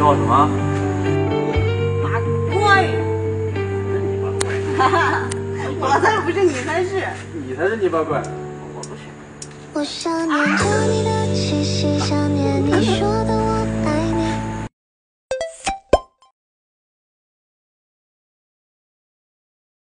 叫什么？ 八怪。 你八怪。 哈哈，我才不是，你才是。 你才是泥巴怪。 我不是。 我想念着你的气息。